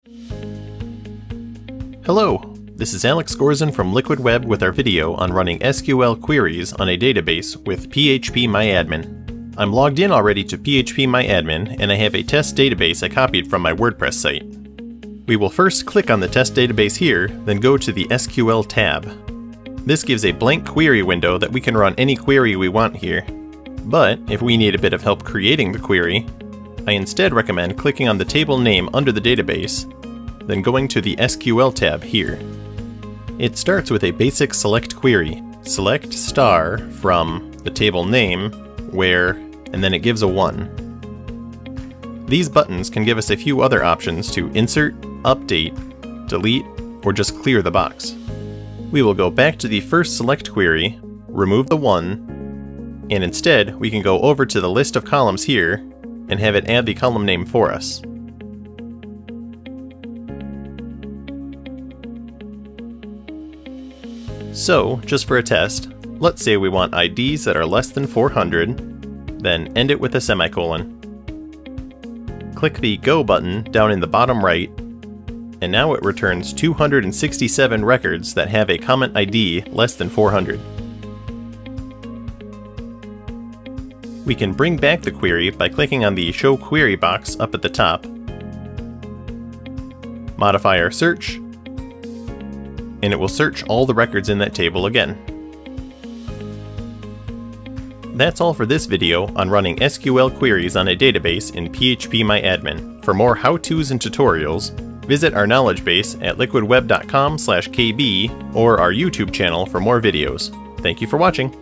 Hello, this is Alex Gorzen from Liquid Web with our video on running SQL queries on a database with PhpMyAdmin. I'm logged in already to PhpMyAdmin and I have a test database I copied from my WordPress site. We will first click on the test database here, then go to the SQL tab. This gives a blank query window that we can run any query we want here. But if we need a bit of help creating the query, I instead recommend clicking on the table name under the database, then going to the SQL tab here. It starts with a basic select query. Select star from the table name, where, and then it gives a 1. These buttons can give us a few other options to insert, update, delete, or just clear the box. We will go back to the first select query, remove the 1, and instead we can go over to the list of columns here and have it add the column name for us. So, just for a test, let's say we want IDs that are less than 400, then end it with a semicolon. Click the Go button down in the bottom right, and now it returns 267 records that have a comment ID less than 400. We can bring back the query by clicking on the Show Query box up at the top, modify our search, and it will search all the records in that table again. That's all for this video on running SQL queries on a database in PhpMyAdmin. For more how-tos and tutorials, visit our knowledge base at liquidweb.com/kb or our YouTube channel for more videos. Thank you for watching.